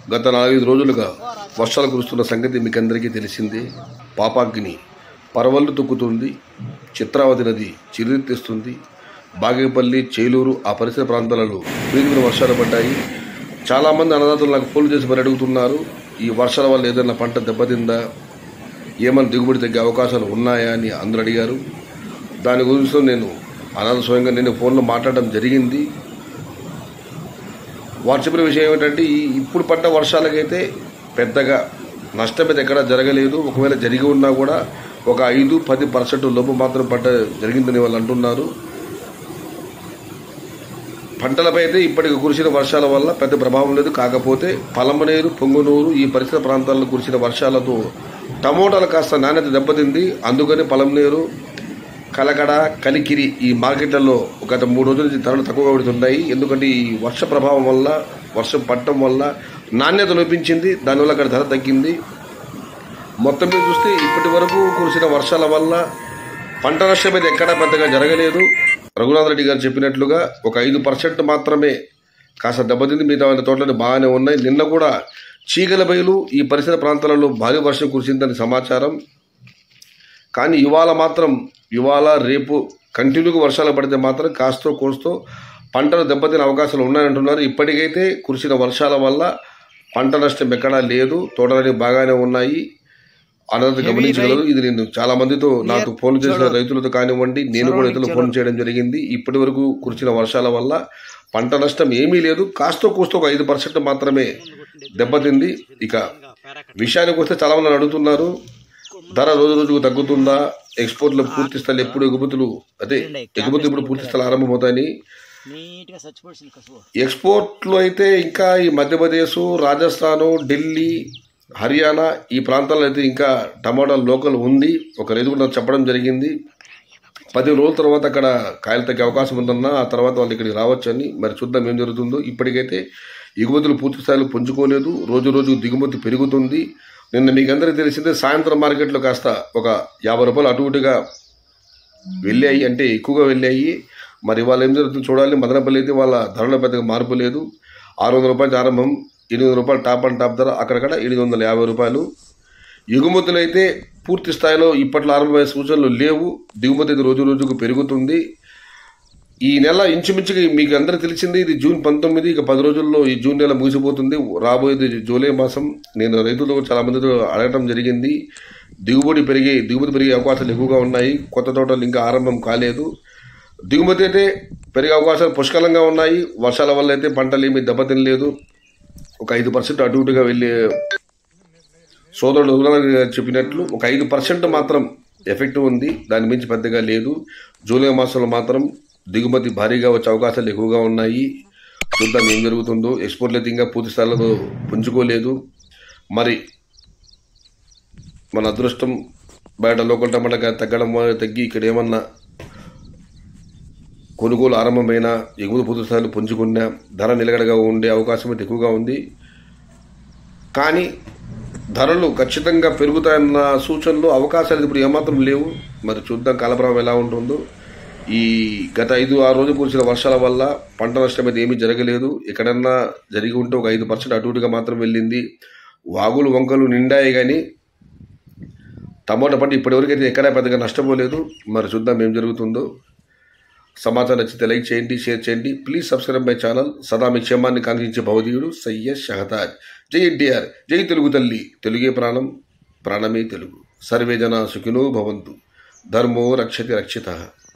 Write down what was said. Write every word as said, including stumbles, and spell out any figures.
గత నాలుగైదు రోజులుగా వర్షాలు కురుస్తున్న సంగతి మీకందరికీ తెలిసిందే. పాపాగ్ని పరవళ్లు తొక్కుతుంది, చిత్రావతి నది చిరెత్తిస్తుంది. బాగేపల్లి, చేలూరు ఆ పరిసర ప్రాంతాలలో విపరీతమైన వర్షాలు పడ్డాయి. చాలామంది అన్నదాతలు నాకు ఫోన్ చేసి మరి అడుగుతున్నారు, ఈ వర్షాల వల్ల ఏదైనా పంట దెబ్బతిందా, ఏమైనా దిగుబడి తగ్గే అవకాశాలు ఉన్నాయా అని అందరూ అడిగారు. దాని గురించి నేను అనాథ స్వయంగా నేను ఫోన్లో మాట్లాడడం జరిగింది. వారు చెప్పిన విషయం ఏమిటంటే, ఈ ఇప్పుడు పడ్డ వర్షాలకైతే పెద్దగా నష్టం అయితే ఎక్కడా జరగలేదు. ఒకవేళ జరిగి ఉన్నా కూడా ఒక ఐదు పది పర్సెంట్ లోపు మాత్రం పడ్డ జరిగిందని వాళ్ళు అంటున్నారు. పంటలపై అయితే ఇప్పటికి కురిసిన వర్షాల వల్ల పెద్ద ప్రభావం లేదు. కాకపోతే పలమనేరు, పొంగునూరు ఈ పరిసర ప్రాంతాల్లో కురిసిన వర్షాలతో టమోటాలు కాస్త నాణ్యత దెబ్బతింది. అందుకని పలమనేరు, కలకడ, కలికిరి ఈ మార్కెట్లలో గత మూడు రోజుల నుంచి ధరలు తక్కువగా పడుతున్నాయి. ఎందుకంటే ఈ వర్ష ప్రభావం వల్ల, వర్షం పడటం వల్ల నాణ్యత లోపించింది. దానివల్ల అక్కడ ధర తగ్గింది. మొత్తం మీద చూస్తే ఇప్పటి వరకు కురిసిన వర్షాల వల్ల పంట నష్టం అయితే ఎక్కడా పెద్దగా జరగలేదు. రఘునాథ్ రెడ్డి గారు చెప్పినట్లుగా ఒక ఐదు పర్సెంట్ మాత్రమే కాస్త దెబ్బతింది. మిగతా తోటలు బాగానే ఉన్నాయి. నిన్న కూడా చీగల బయలు ఈ పరిసర ప్రాంతాలలో భారీ వర్షం కురిసిందని సమాచారం. కానీ ఇవాళ మాత్రం ఇవాళ రేపు కంటిన్యూగా వర్షాలు పడితే మాత్రం కాస్తో కోస్తో పంటలు దెబ్బతినే అవకాశాలు ఉన్నాయంటున్నారు. ఇప్పటికైతే కురిసిన వర్షాల వల్ల పంట నష్టం ఎక్కడా లేదు. తోటలన్నీ బాగానే ఉన్నాయి. అన్నది గమనించగలరు. ఇది నేను చాలా మందితో నాకు ఫోన్ చేసిన రైతులతో కానివ్వండి, నేను కూడా రైతులకు ఫోన్ చేయడం జరిగింది. ఇప్పటి వరకు కురిసిన వర్షాల వల్ల పంట నష్టం ఏమీ లేదు. కాస్తో కోస్తో ఒక ఐదు పర్సెంట్ మాత్రమే దెబ్బతింది. ఇక విషయానికి వస్తే చాలా మంది అడుగుతున్నారు, ధర రోజు రోజుకు తగ్గుతుందా, ఎక్స్పోర్ట్లో పూర్తి స్థాయి ఎప్పుడు ఎగుమతులు అదే ఎగుమతులు ఇప్పుడు పూర్తి స్థాయి ఆరంభమవుతాయని. ఎక్స్పోర్ట్లో అయితే ఇంకా ఈ మధ్యప్రదేశ్, రాజస్థాను, ఢిల్లీ, హర్యానా ఈ ప్రాంతాల్లో అయితే ఇంకా టమాటా లోకల్ ఉంది. ఒక రైతు కూడా చెప్పడం జరిగింది. పది రోజుల తర్వాత అక్కడ కాయలు తగ్గే అవకాశం ఉందన్నా, ఆ తర్వాత వాళ్ళు ఇక్కడికి రావచ్చని. మరి చూద్దాం ఏం జరుగుతుందో. ఇప్పటికైతే ఎగుమతులు పూర్తి స్థాయిలో పుంజుకోలేదు. రోజు రోజు దిగుమతి పెరుగుతుంది. నిన్న మీకు అందరికీ తెలిసిందే, సాయంత్రం మార్కెట్లో కాస్త ఒక యాభై రూపాయలు అటు ఇటుగా వెళ్ళాయి, అంటే ఎక్కువగా వెళ్ళాయి. మరి వాళ్ళు ఏం జరుగుతుందో చూడాలి. మదనపల్లి అయితే వాళ్ళ ధరలో పెద్దగా మార్పు లేదు. ఆరు వందల రూపాయలు ఆరంభం, ఎనిమిది రూపాయలు టాప్ అండ్ టాప్ ధర, అక్కడక్కడ ఎనిమిది వందల యాభై రూపాయలు. ఎగుమతులు అయితే పూర్తి స్థాయిలో ఇప్పట్లో ఆరంభమయ్యే సూచనలు లేవు. దిగుమతి అయితే రోజు రోజుకు పెరుగుతుంది. ఈ నెల ఇంచుమించుగా మీకు అందరికీ తెలిసింది, ఇది జూన్ పంతొమ్మిది. ఇక పది రోజుల్లో ఈ జూన్ నెల ముగిసిపోతుంది. రాబోయేది జూలై మాసం. నేను రైతులతో చాలా మందితో అడగటం జరిగింది. దిగుబడి పెరిగే దిగుబడి పెరిగే అవకాశాలు ఎక్కువగా ఉన్నాయి. కొత్త తోటలు ఇంకా ఆరంభం కాలేదు. దిగుమతి అయితే పెరిగే అవకాశాలు పుష్కలంగా ఉన్నాయి. వర్షాల వల్ల అయితే పంటలు ఏమీ దెబ్బతినలేదు. ఒక ఐదు పర్సెంట్ అటు ఇటుగా వెళ్ళే సోదరుడు చెప్పినట్లు ఒక ఐదు పర్సెంట్ మాత్రం ఎఫెక్ట్ ఉంది. దాని మించి పెద్దగా లేదు. జూలై మాసంలో మాత్రం దిగుమతి భారీగా వచ్చే అవకాశాలు ఎక్కువగా ఉన్నాయి. చూద్దాం ఏం జరుగుతుందో. ఎక్స్పోర్ట్లు అయితే ఇంకా పూర్తి స్థాయిలో పుంజుకోలేదు. మరి మన అదృష్టం బయట లోకల్ టమాటా తగ్గడం తగ్గి ఇక్కడ ఏమన్నా కొనుగోలు ఆరంభమైన, ఎగుమతి పూర్తి స్థాయిలో పుంజుకున్న, ధర నిలకడగా ఉండే అవకాశం అయితే ఎక్కువగా ఉంది. కానీ ధరలు ఖచ్చితంగా పెరుగుతాయన్న సూచనలు, అవకాశాలు ఇప్పుడు ఏమాత్రం లేవు. మరి చూద్దాం కాలప్రభావం ఎలా ఉంటుందో. ఈ గత ఐదు ఆరు రోజులు కురిసిన వర్షాల వల్ల పంట నష్టం అయితే ఏమీ జరగలేదు. ఎక్కడన్నా జరిగి ఉంటే ఒక ఐదు పర్సెంట్ అటు ఇటుగా మాత్రం వెళ్ళింది. వాగులు వంకలు నిండాయి, కానీ టమోటా పంట ఇప్పటివరకు అయితే ఎక్కడా పెద్దగా నష్టపోలేదు. మరి చూద్దాం ఏం జరుగుతుందో. సమాచారం నచ్చితే లైక్ చేయండి, షేర్ చేయండి. Please subscribe my channel. సదా మీ క్షేమాన్ని కాంక్షించే భవదీయుడు సయ్యద్ షహతాజ్. జై ఎన్టీఆర్, జై తెలుగు తల్లి, తెలుగే ప్రాణం, ప్రాణమే తెలుగు. సర్వే జన సుఖినో భవంతు. ధర్మో రక్షతి రక్షితః.